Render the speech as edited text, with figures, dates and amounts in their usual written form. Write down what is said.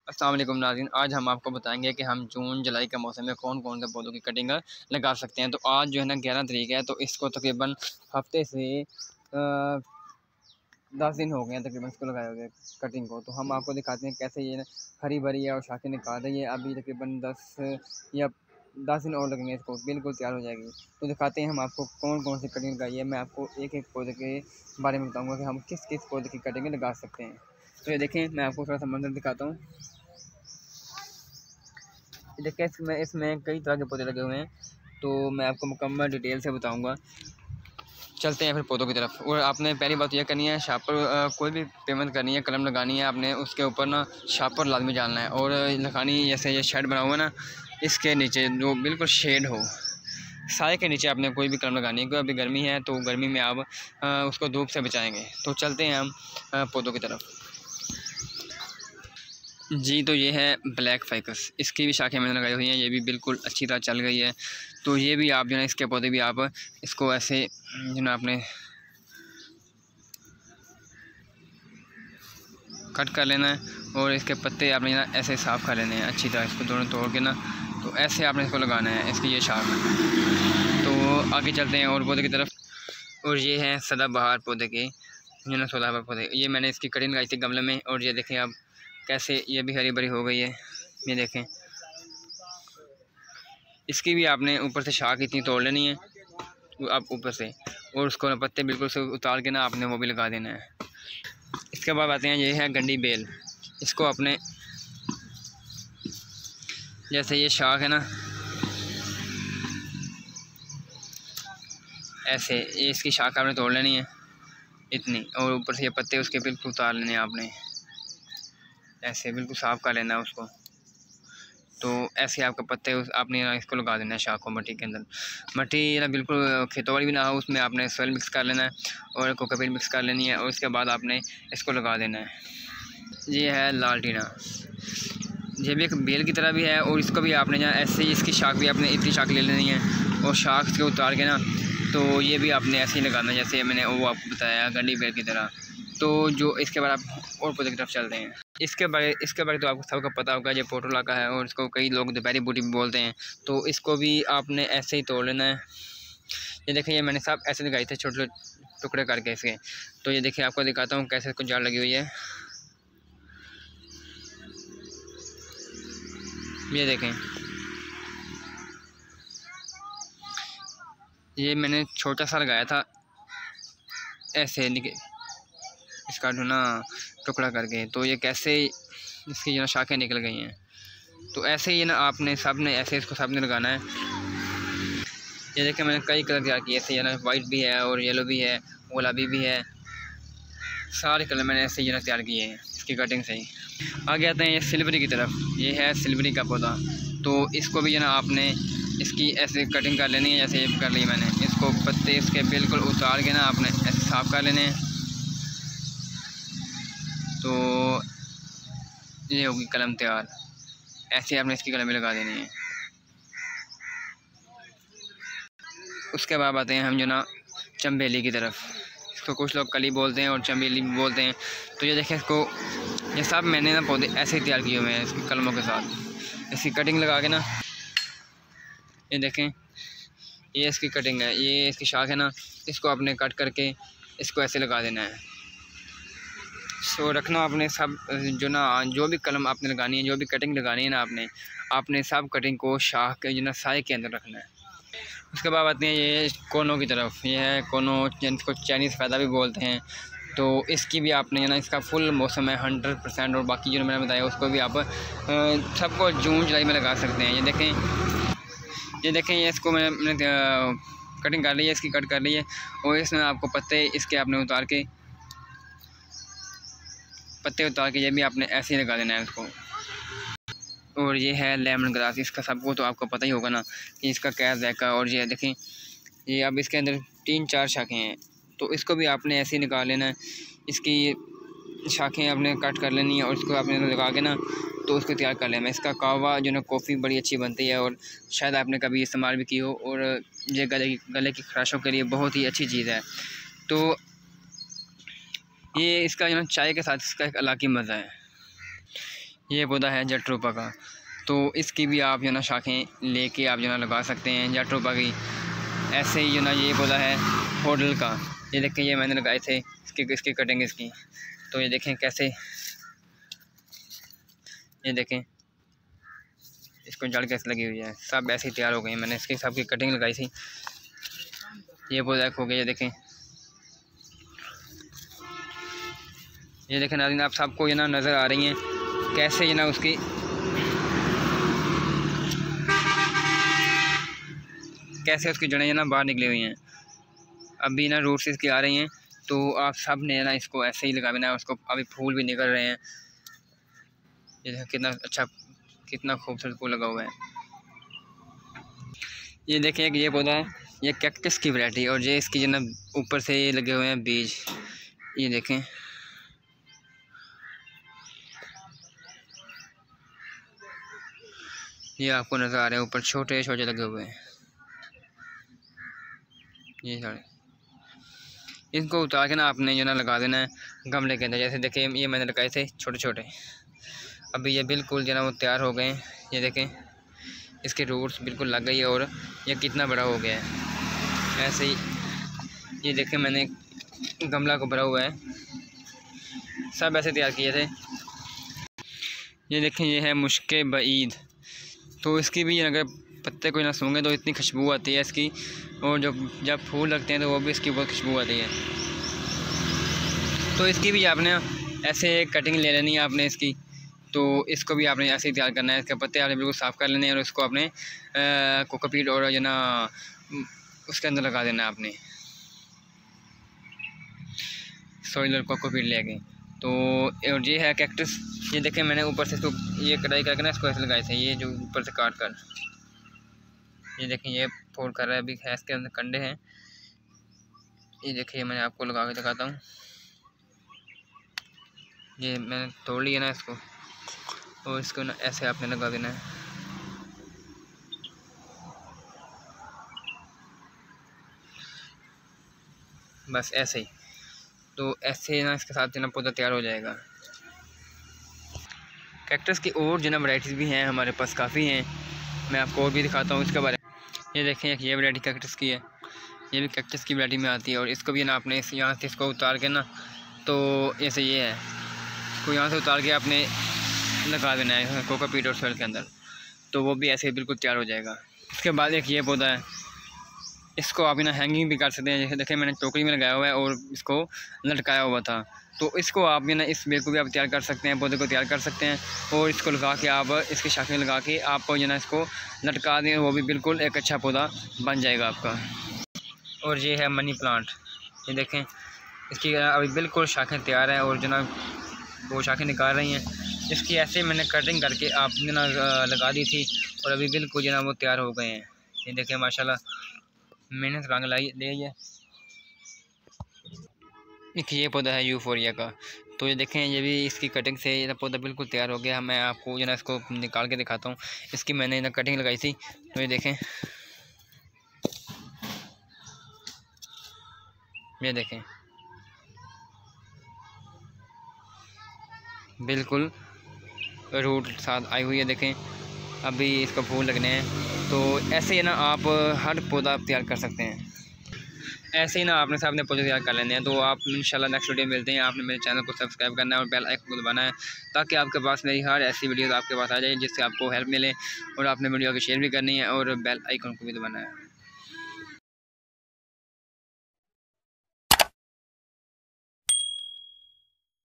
अस्सलाम वालेकुम नाज़रीन, आज हम आपको बताएंगे कि हम जून जुलाई के मौसम में कौन कौन से पौधों की कटिंग लगा सकते हैं। तो आज जो है ना 11 तारीख है, तो इसको तकरीबन हफ्ते से 10 दिन हो गए हैं तकरीबन इसको लगाए हुए कटिंग को। तो हम आपको दिखाते हैं कैसे ये हरी भरी है और शाखें निकाल रही है। अभी तकरीबन 10 दिन और लगेंगे, इसको बिल्कुल तैयार हो जाएगी। तो दिखाते हैं हम आपको कौन कौन सी कटिंग लगाई है। मैं आपको एक एक पौधे के बारे में बताऊँगा कि हम किस किस पौधे की कटिंग लगा सकते हैं। तो ये देखें, मैं आपको थोड़ा सा मंजर दिखाता हूँ। देखिए इसमें कई तरह के पौधे लगे हुए हैं, तो मैं आपको मुकम्मल डिटेल से बताऊंगा। चलते हैं फिर पौधों की तरफ। और आपने पहली बात यह करनी है, शापर कोई भी पेमेंट करनी है, कलम लगानी है, आपने उसके ऊपर ना शापर लाजमी डालना है और लगानी। जैसे ये शेड बना हुआ है ना, इसके नीचे जो बिल्कुल शेड हो, साए के नीचे आपने कोई भी कलम लगानी है, क्योंकि अभी गर्मी है तो गर्मी में आप उसको धूप से बचाएँगे। तो चलते हैं हम पौधों की तरफ। जी, तो ये है ब्लैक फ़ाइकस, इसकी भी शाखें मैंने लगाई हुई हैं, ये भी बिल्कुल अच्छी तरह चल गई है। तो ये भी आप जो है इसके पौधे भी आप इसको ऐसे जो है आपने कट कर लेना है और इसके पत्ते आपने ना ऐसे साफ़ कर लेने हैं अच्छी तरह, इसको दोनों तोड़ के ना। तो ऐसे आपने इसको लगाना है, इसकी ये शाख। तो आगे चलते हैं और पौधे की तरफ। और ये हैं सदाबहार पौधे के जो ना सदाबहार पौधे, ये मैंने इसकी कटिंग लगाई थी गमले में। और ये देखें अब कैसे ये भी हरी भरी हो गई है, ये देखें। इसकी भी आपने ऊपर से शाख इतनी तोड़ लेनी है, आप ऊपर से, और उसको पत्ते बिल्कुल से उतार के ना आपने वो भी लगा देना है। इसके बाद आते हैं, ये है गंडी बेल। इसको अपने जैसे ये शाख है ना, ऐसे ये इसकी शाख आपने तोड़ लेनी है इतनी, और ऊपर से ये पत्ते उसके बिल्कुल उतार लेने हैं आपने, ऐसे बिल्कुल साफ़ कर लेना है उसको। तो ऐसे आपके पत्ते आपने इसको लगा देना है शाख को मट्टी के अंदर। मट्टी ना बिल्कुल खेतों वाली भी ना हो, उसमें आपने सॉइल मिक्स कर लेना है और कोकोपीट मिक्स कर लेनी है, और उसके बाद आपने इसको लगा देना है। ये है लाल टीना, ये भी एक बेल की तरह भी है, और इसको भी आपने जहाँ ऐसे ही इसकी शाख भी आपने इतनी शाख ले लेनी है और शाख से उतार के ना, तो ये भी आपने ऐसे ही लगाना है जैसे मैंने वो आपको बताया गंडी बेल की तरह। तो जो इसके बाद आप और पौधे की तरफ चलते हैं। इसके बारे तो आपको सबका पता होगा, ये पोटोला का है और इसको कई लोग दोपहरी बूटी भी बोलते हैं। तो इसको भी आपने ऐसे ही तोड़ लेना है। ये देखिए, ये मैंने सब ऐसे लगाए थे छोटे छोटे टुकड़े करके इसके। तो ये देखिए, आपको दिखाता हूँ कैसे इसको जाड़ लगी हुई है। ये देखें, ये मैंने छोटा सा लगाया था ऐसे इसका जो ना टुकड़ा करके। तो ये कैसे इसकी जो ना शाखें निकल गई हैं। तो ऐसे ही ना आपने सब ने ऐसे इसको सब ने लगाना है। ये देखिए, मैंने कई कलर तैयार किए थे, ये ना वाइट भी है और येलो भी है, गुलाबी भी है, सारे कलर मैंने ऐसे ही ना तैयार किए हैं इसकी कटिंग से ही। आगे आते हैं ये सिल्वरी की तरफ। ये है सिल्वरी का पौधा। तो इसको भी जो ना आपने इसकी ऐसे कटिंग कर लेनी है, जैसे ये कर ली मैंने। इसको पत्ते इसके बिल्कुल उतार के ना आपने ऐसे साफ़ कर लेने हैं। तो ये होगी कलम तैयार, ऐसे आपने इसकी कलम में लगा देनी है। उसके बाद आते हैं हम जो ना चंबेली की तरफ। इसको कुछ लोग कली बोलते हैं और चंबेली भी बोलते हैं। तो ये देखें, इसको ये सब मैंने ना पौधे ऐसे ही तैयार किए हुए हैं इसकी कलमों के साथ। इसकी कटिंग लगा के ना, ये देखें, ये इसकी कटिंग है, ये इसकी शाख है ना, इसको आपने कट करके इसको ऐसे लगा देना है। सो रखना आपने सब जो ना, जो भी कलम आपने लगानी है, जो भी कटिंग लगानी है ना, आपने सब कटिंग को शाख के जो ना साए के अंदर रखना है। उसके बाद आते हैं ये कोनों की तरफ। ये है कोनो, जिसको चाइनीज़ फ़ायदा भी बोलते हैं। तो इसकी भी आपने ना, इसका फुल मौसम है 100%, और बाकी जो मैंने बताया उसको भी आप सबको जून जुलाई में लगा सकते हैं। ये देखें, ये इसको मैंने कटिंग कर ली है, इसकी कट कर ली है, और इसमें आपको पत्ते इसके आपने उतार के ये भी आपने ऐसे ही लगा देना है उसको। और ये है लेमन ग्रास, इसका सबको तो आपको पता ही होगा ना कि इसका क्या जायका। और ये देखें, ये अब इसके अंदर 3-4 शाखें हैं, तो इसको भी आपने ऐसे ही निकाल लेना है। इसकी शाखें आपने कट कर लेनी है और इसको आपने लगा के ना, तो उसको तैयार कर लेना। इसका कहवा जो ना कॉफ़ी बड़ी अच्छी बनती है, और शायद आपने कभी इस्तेमाल भी की हो, और ये गले की खराशों के लिए बहुत ही अच्छी चीज़ है। तो ये इसका जो ना चाय के साथ इसका एक अलग ही मज़ा है। ये पौधा है जट्रोपा का, तो इसकी भी आप जो ना शाखें लेके आप जो ना लगा सकते हैं जट्रोपा की। ऐसे ही जो ना ये पौधा है होडल का, ये देखें ये मैंने लगाए थे, इसकी कटिंग इसकी, तो ये देखें कैसे, ये देखें इसको जड़ कैसे लगी हुई है, सब ऐसे ही तैयार हो गए। मैंने इसकी सब की कटिंग लगाई थी। ये पौधा हो गया, ये देखें नाज़रीन, आप सबको ये ना नज़र आ रही हैं कैसे ये ना उसकी कैसे उसकी जड़ें ये ना बाहर निकली हुई हैं, अभी ना रूट्स इसकी आ रही हैं। तो आप सब ने ना इसको ऐसे ही लगा देना है, उसको अभी फूल भी निकल रहे हैं। ये देखो कितना अच्छा, कितना खूबसूरत फूल लगा हुआ है। ये देखिए कि ये पौधा है, ये कैक्टस की वैरायटी, और ये इसकी जो ना ऊपर से ये लगे हुए हैं बीज, ये देखें। ये आपको नज़र आ रहे हैं ऊपर छोटे छोटे लगे हुए हैं, ये सारे। इनको उतार के ना आपने जो ना लगा देना है गमले के अंदर। जैसे देखिए ये मैंने लगाए थे छोटे छोटे, अभी ये बिल्कुल जो ना वो तैयार हो गए हैं। ये देखें इसके रूट्स बिल्कुल लग गई है और ये कितना बड़ा हो गया है। ऐसे ही ये देखें मैंने गमला को भरा हुआ है, सब ऐसे तैयार किए थे। ये देखें ये है मुश्के बईद, तो इसकी भी अगर पत्ते को ना सूंघे तो इतनी खुशबू आती है इसकी, और जब फूल लगते हैं तो वो भी इसकी बहुत खुशबू आती है। तो इसकी भी आपने ऐसे कटिंग ले लेनी है आपने इसकी, तो इसको भी आपने ऐसे ही तैयार करना है। इसके पत्ते आपने बिल्कुल साफ़ कर लेने हैं और इसको आपने कोकोपीट और जो ना उसके अंदर लगा देना है आपने, सॉइल और कोकोपीट लेके। तो और ये है कैक्टस, ये देखें मैंने ऊपर से इसको ये कटाई करके ना इसको ऐसे लगाए थे, ये जो ऊपर से काट कर, ये देखें ये फोल्ड कर रहा है, अभी है इसके अंदर कंडे हैं। ये देखिए मैंने आपको लगा के दिखाता हूँ, ये मैंने तोड़ लिया ना इसको, और इसको ना ऐसे आपने लगा देना है। बस ऐसे ही, तो ऐसे ना इसके साथ जो ना पौधा तैयार हो जाएगा। कैक्टस की और जो ना वैराइटीज़ भी हैं हमारे पास, काफ़ी हैं, मैं आपको और भी दिखाता हूँ इसके बारे में। ये देखें एक ये वैरायटी कैक्टस की है, ये भी कैक्टस की वैरायटी में आती है, और इसको भी ना आपने यहाँ से इसको उतार के ना, तो ऐसे ये है, इसको यहाँ से उतार के आपने लगा देना है कोकोपीट और सॉइल के अंदर, तो वो भी ऐसे बिल्कुल तैयार हो जाएगा। इसके बाद एक ये पौधा है, इसको आप ना हैंगिंग भी कर सकते हैं। जैसे देखें मैंने टोकरी में लगाया हुआ है और इसको लटकाया हुआ था, तो इसको आप ना इस बेल को भी आप तैयार कर सकते हैं, पौधे को तैयार कर सकते हैं, और इसको लगा के आप इसकी शाखें लगा के आप जो ना इसको लटका दें, वो भी बिल्कुल एक अच्छा पौधा बन जाएगा आपका। और ये है मनी प्लांट, ये देखें इसकी अभी बिल्कुल शाखें तैयार हैं और जो ना वो शाखें निकाल रही हैं। इसकी ऐसे मैंने कटिंग करके आपने ना लगा दी थी, और अभी बिल्कुल जो ना वो तैयार हो गए हैं। ये देखें माशाल्लाह मेहनत रंग लाई ले है। देखिए ये पौधा है यूफोरिया का, तो ये देखें ये भी इसकी कटिंग से ये पौधा बिल्कुल तैयार हो गया। मैं आपको जो ना इसको निकाल के दिखाता हूँ, इसकी मैंने ना कटिंग लगाई थी, तो ये देखें, ये देखें बिल्कुल रूट साथ आई हुई है। देखें अभी इसका फूल लगने हैं, तो ऐसे ही ना आप हर पौधा तैयार कर सकते हैं। ऐसे ही ना आपने साहब ने पौधे तैयार कर लेने हैं। तो आप इंशाल्लाह नेक्स्ट वीडियो मिलते हैं। आपने मेरे चैनल को सब्सक्राइब करना है और बेल आइकन को दबाना है, ताकि आपके पास मेरी हर ऐसी वीडियोस आपके पास आ जाए जिससे आपको हेल्प मिले, और आपने वीडियो को शेयर भी करनी है और बेल आइकन को भी दबाना है।